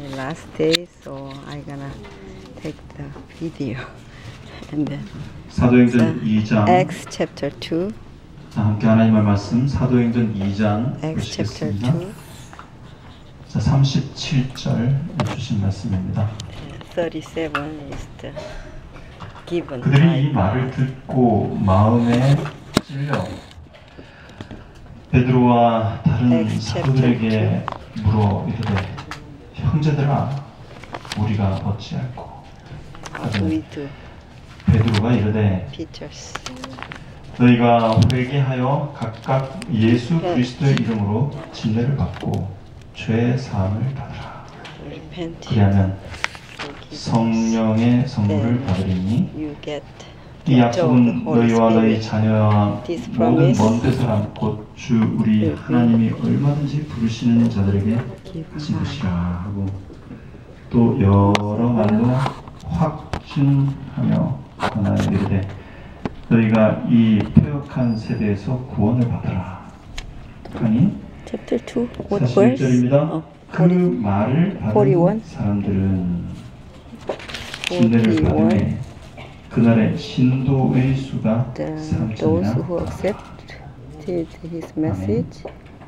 my last day, so I'm gonna take the video. And then 사도행전 2장 Acts chapter 2. 자, 함께 하나님의 말씀 사도행전 2장 Acts chapter 보시겠습니다. 2. 자, 37절 주신 말씀입니다. 37 is the given 그들이 이 time. 말을 듣고 마음에 찔려 베드로와 다른 Acts 사도들에게 물어 이르되 형제들아 우리가 어찌할꼬 What do we do? 베드로가 이르되 Peter's 너희가 회개하여 각각 예수 그리스도의 이름으로 진례를 받고 죄 사함을 받으라. repent. 그리하면 성령의 선물을 받으리니 You get 이 약속은 너희와 너희 Spirit. 자녀와 This 모든 promise 먼 데서람 곧 주 우리 하나님이 얼마든지 부르시는 자들에게 하신 것이라 하고 또 여러 말로 확증하며 하나에 이르되 너희가 이 패역한 세대에서 구원을 받으라 하니 chapter 2. What verse? 41절입니다. 그 말을 받은 41. 사람들은 진례를 받음에 그날의 신도의 수가 Those 3천이나 who accepted his message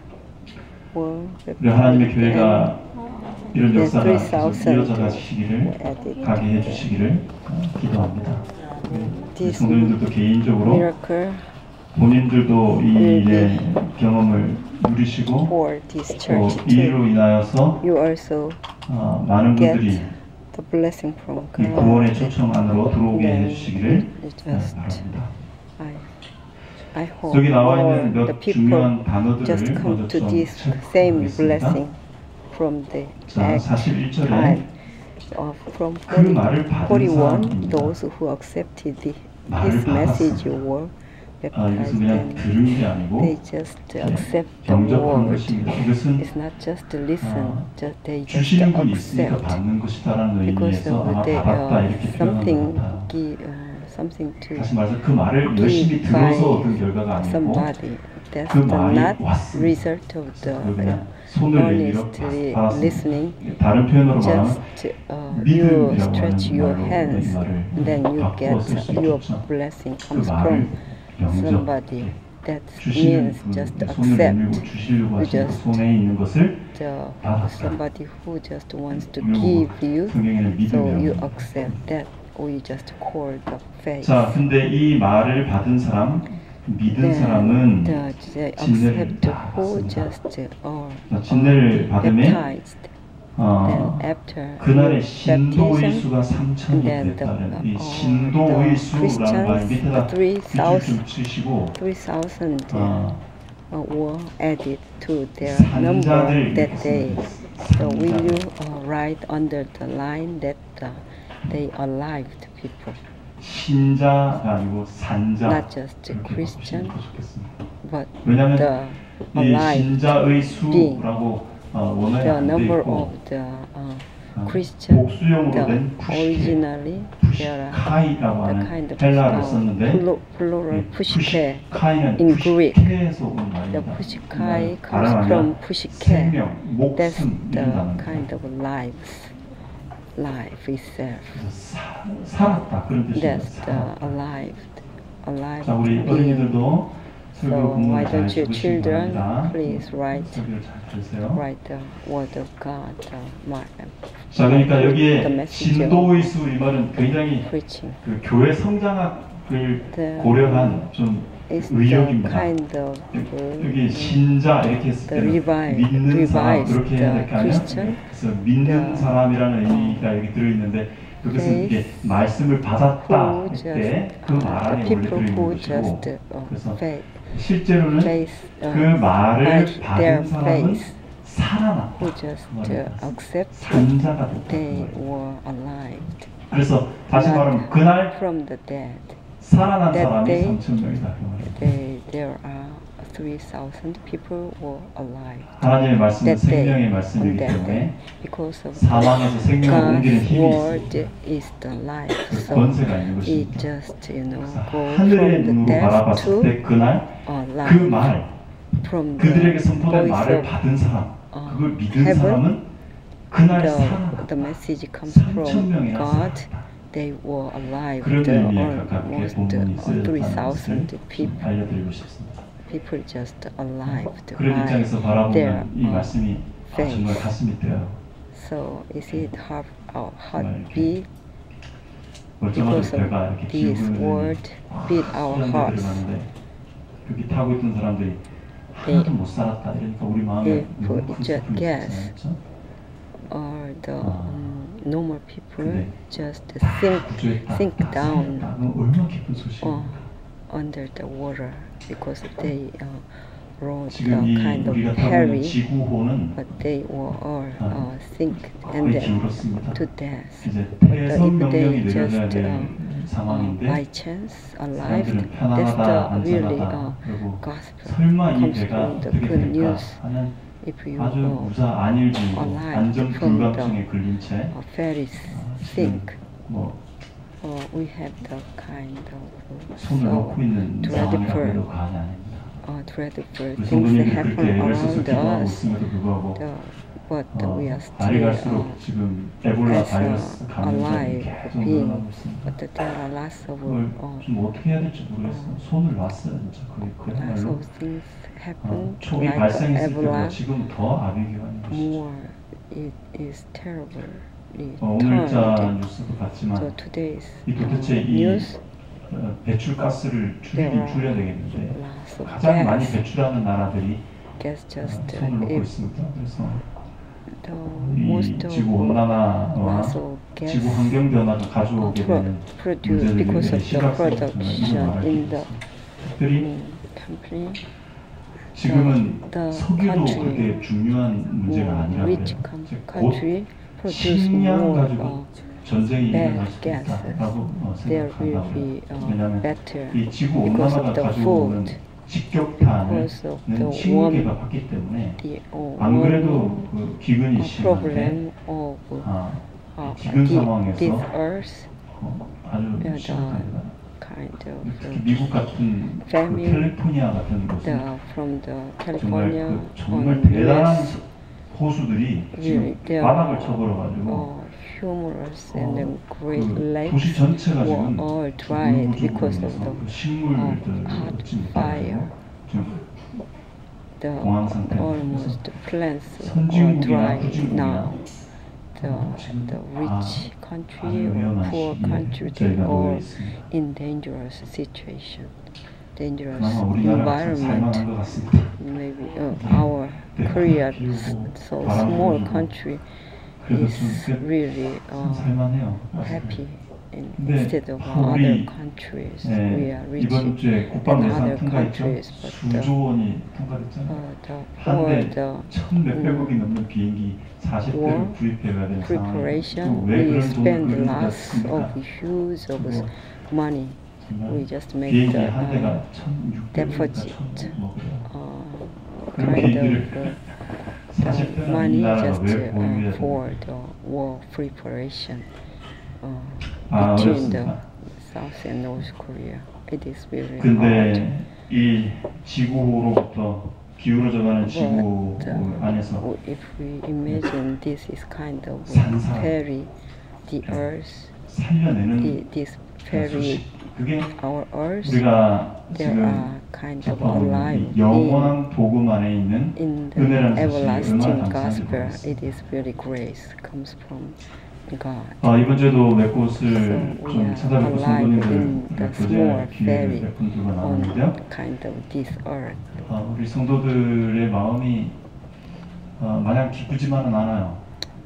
were 우리 하나님의 교회가 이런 역사가 계속 3,000 이어져 가시기를 가게 해주시기를 기도합니다. 우리 This 성도님들도 개인적으로 miracle 본인들도 이 일의 경험을 누리시고 for this 또 church 이 too. 일로 인하여서 You also 많은 get 분들이 the blessing from 이 구원의 God. 초청 안으로 들어오게 Then 해주시기를 just 바랍니다. I hope 여기 나와 all 있는 the 몇 people 중요한 단어들을 just 먼저 come to 좀 this same 체크하겠습니다. blessing from the 자, Act 41절에 5 from 그 말을 받은 41. 사람입니다. Those who accepted 말을 his message 받았어요. were 이것은 baptized 그냥 and 들은 게 아니고 they just accept the 영접한 word. 것입니다. 이것은 It's not just to listen, they just 주시는 분이 있으니까 accept. 받는 것이다라는 Because 의미에서 아마 they 받았다 이렇게 표현한 something 것 같아요. something to 다시 말해서 그 말을 열심히 give 들어서 by 얻은 결과가 아니고 somebody. That's 그 말이 not 왔습니다. result of the 그냥 손을 내밀어 honestly 받았습니다. listening. 다른 표현으로 말하면 Just you 믿음이라고 stretch 하는 your 말로 hands, 이 말을 then you 바꾸어 쓸 수 get your 있겠죠. blessing 그 comes 말을 from 영접, somebody. That 주시는 means 분, just 손을 내밀고 accept. 주시려고 You 하시는 그 just 손에 있는 것을 받았다. somebody who just wants to 그리고 give you, 성경에는 so you 믿음이라고 accept that. We just call the faith. 자, 근데 이 말을 받은 사람, 믿은 사람은 the 진례를 accept 다 who 받습니다. just 진례를 받으면 baptized. Then after 그날의 baptism, 신도의 수가 3천이 then 됐다는 이 the 신도의 수라는 말 밑에다 Christians, 밑줄 좀 치시고 3,000 were added to their 산자들 number that day. So 산자. will you write under the line that they are lived people, 신자가 아니고 산자 not just 이렇게 Christian, 바꾸시면 더 좋겠습니다. but 왜냐하면 the 이 alive 신자의 수라고 원어에 the 안 돼 number 있고 of the Christian. 복수형으로 The 된 푸시케, originally there are 푸시카이라고 the 하는 kind of 헬라어를 썼는데 plural pushike. 푸시카이는 in Greek. 푸시케에서 온 The 말입니다. pushkai 그 comes 말은 from 아니라 pushike. 생명, That's 목숨 the 이런 단어입니다. kind of life itself. 살았다 그런 뜻입니다. That's the alive 자, 우리 being. 어린이들도 설교 So 본문 why 잘 don't you 들으시기 children 바랍니다. please write 설교를 잘 들으세요. the word of God, 자, 그러니까 the 여기에 message 신도의 수 이 말은 굉장히 preaching. 그 교회 성장학을 The- 고려한 좀 It's the 의역입니다. kind of 여기 신자 이렇게 했을 the 때는 revive, 믿는 사람 revised 그렇게 해야 될 거 아니에요? Christian. 그래서 믿는 The- 사람이라는 의미가 여기 들어있는데 그것은 이게 말씀을 받았다 who 할 just 때 그 말 안에 the 원래 people 들어있는 who 것이고 just 그래서 faith, 실제로는 faith, 그 말을 by their 받은 사람은 faith, 살아났다. who just accepted, 산자가 됐다. they were alive, 그래서 다시 not 말하면 그날 from the dead. 살아난 that 사람이 day, 3,000명이다. 그 말이에요. There are 3,000 people were alive. 하나님의 말씀은 That day, 생명의 on 말씀이기 that day, 때문에 because of 사망에서 생명을 옮기는 God's 힘이 word 있습니다. is the life. 그 So 권세가 있는 it 것입니다. just 그래서 go 하늘의 from the 눈으로 death 바라봤을 to 때 그날 그 life. 말, From 그들에게 the 선포된 voice 말을 of 받은 사람, 그걸 믿은 heaven 사람은 그날 살아났다. the message comes 3,000 from 명이나 God. 살았다. They were alive. 그런 의미에 가깝게 Almost 본문이 쓰였다는 것을 3,000 좀 people. 알려드리고 싶습니다. People just alive. 그런 입장에서 their 바라보면 이 말씀이 정말 가슴이 뛰어요. So is it our 이렇게 heartbeat? 멀쩡하게 Because 배가 of 이렇게 this 기울고 word beat our 있는 hearts. 들어가는데 여기 타고 있던 사람들이 하나도 못 살았다 이러니까 우리 마음에 너무 큰 슬픔이 있잖아요. 그렇죠? Or the normal people 근데 just 구조했다. sink down 그럼 얼마나 기쁜 소식입니까? under the water because they rode 지금 이 kind of 우리가 타고 있는 ferry, 지구호는 but they were all sink 거의 and 기울었습니다. to death. 이제 But 폐선 if 명령이 they 내려져야 just 될 상황인데 by chance alive, 사람들은 that's 편안하다, the really 안전하다 그리고 gospel 설마 이 comes 배가 from the 어떻게 good 될까 news. 하는 If you 아주 무사 안일증으로 alive 안전 from 불감증에 걸린 채 ferries 지금 sink, 뭐 we have the kind of 손을 놓고 있는 상황이라고 dreadful, 해도 과언이 아닙니다. dreadful 우리 things 성도님들이 happen 그렇게 애써서 around 기도하고 us. 있음에도 불구하고 But we are 날이 still 갈수록 지금 에볼라 as 바이러스 감염자들이 alive, 계속 늘어나고 있습니다. but there are lots of 그걸 좀 어떻게 해야 될지 모르겠어요. 손을 놨어요 진짜 거의 lots 그야말로 of things happen 초기 like 발생했을 때보다 Ebola. 지금 더 아비규환인 것이죠. More it is terribly 오늘자 turned. 뉴스도 봤지만 So today's 이 도대체 이 news, 배출가스를 줄이긴 줄여야 되겠는데 lots of 가장 많이 gas, 배출하는 나라들이 gas just 손을 놓고 if 있습니다. 그래서 the 이 most 지구 of 온난화와 lots of gas 지구 환경 변화가 가져오게 되는 produced 문제들이 because of the 심각성을 저는 production 말할 in 수 the 있습니다. 특별히 company. 지금은 the 석유도 country 그렇게 중요한 문제가 아니라 rich 그래요. 이제 곧 country produce 식량 more 가지고 전쟁이 bad 일어날 수도 gas. 있다라고 There will 생각한다고요. be 왜냐하면 better 이 지구 because 온난화가 of the 가져오는 food, 직격탄은 because of the 식물계가 받기 때문에 the 안 그래도 그 기근이 심한데 problem of 기근 this 상황에서 earth 아주 the 심각합니다. kind 특히 of 미국 같은 그 famine, 캘리포니아 같은 곳은 from the 정말 California 정말 on 대단한 US 호수들이 지금 they 바닥을 are 쳐버려가지고 humorous and then great 그 lakes 도시 전체가 were 지금 all dried 물 because 부족으로 of 인해서 the 그 식물들 hot 얻지 fire. 못하고 지금 the 공황 상태입니다. almost plants are 선진국이나 dry 후진국이나 now. The rich country or 위험한 poor 시기에 country, they 저희가 놓여 all 있습니다. in dangerous situation, dangerous 그나마 우리나라가 참 environment. 살만한 것 같습니다. Maybe our Korea, so small country, 그래도 is 좀 really 참 살만해요. happy. 근데 Instead of 우리 other countries, we are rich 이번 주에 국방 in 예산 other 통과했죠. countries, but 수조 원이 통과됐잖아요. for 한대 the 천 몇백억이 넘는 비행기 40대를 구입해야 되는 상황이 preparation, 왜 we 그런 돈을 spend 그런다 lots 싶습니까? of huge of 그거 money. 정말 We just make 비행기 the 한 대가 1,600억인가 deposit, 1,000뭐 그래요. 그런 kind 비행기를 of 40대는 이 money 나라가 just 왜 보유해야 for 됩니까? the war preparation between the 어렵습니다. South and North Korea. It is really hard. 근데 이 지구로부터 기울어져가는 지구 안에서 If we imagine this is kind of 산사. fairy, the earth, 살려내는 this fairy, 소식 그게 our earth, 우리가 there 지금 are kind of 접하고 있는 alive 이 영원한 복음 안에 있는 in the 은혜라는 사실이 얼마나 everlasting 감사한지 gospel. 모르겠어요. It is really grace comes from God. 이번 주에도 몇 곳을 So we 좀 are 찾아뵙고 alive 성도님들 in the 교제 small 기회를 fairy 몇 번 들고 on 나왔는데요. kind of this earth. 우리 성도들의 마음이 마냥 기쁘지만은 않아요.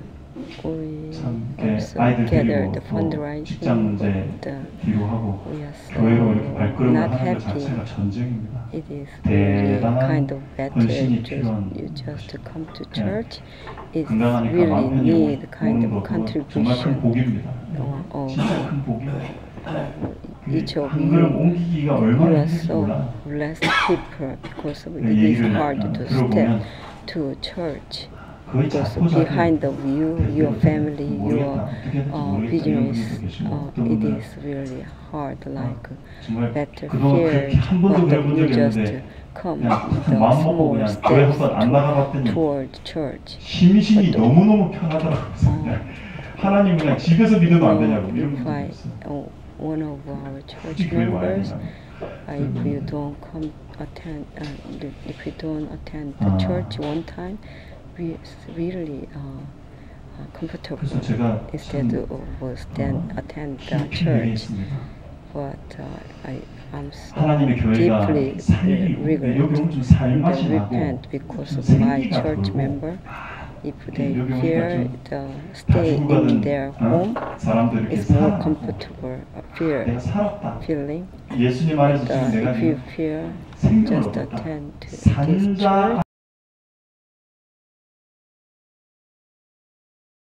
We 참 also 아이들 gather 데리고 the 또 fundraising, 직장 문제 but 뒤로 하고 we are so 교회로 이렇게 발걸음을 not 하는 것 happy. 자체가 전쟁입니다. It is really 대단한 kind of better 헌신이 to 필요한 you just to come to 네. church. It 건강하니까 really 마음 편히 need kind 오는 of 거 정말 큰 contribution. 복입니다. 진짜 큰 복이에요. Each of 한 걸음 you, 옮기기가 you 얼마나 are 힘든지 so 몰라. blessed people because of 그 it is 얘기를 hard to 들어보면 step to church. 거의 Because 자포자기 behind of you, your family, your 모르겠다. 어떻게 해야 될지 모르겠다. 이런 business, 분들도 계시고 어떤 it 분들은 is really hard, like 정말 better 그동안 fear, 그렇게 한 번도 but 해본 you 적이 just 없는데 come 그냥 the 마음 먹고 small 그냥 교회 steps 한번 안 나가봤더니 toward church. 심이 너무너무 편하더라고요. 그래서 그냥 하나님 그냥 집에서 믿으면 안 되냐고 이런 If 분들이 있어요. one of our church 굳이 교회 와야 members, 되냐고. if you don't come attend, if you don't attend the church one time, we really comfortable 그래서 제가 instead 참 of attend the 깊이 church. 회개했습니다. But I'm so 하나님의 교회가 deeply 살리고 regret 여기 오면 좀 and 살맛이 나고 repent because 좀 of my 생기가 church 돌고 member. If they 여기 오니까 fear 좀 the 다 stay 죽고 in 가던 their home, 사람도 이렇게 it's more 살아나고 comfortable 내가 살았다. feeling. 예수님 안에서 지금 내가 If you fear, 생명을 just 얻었다. attend to this 산자 church.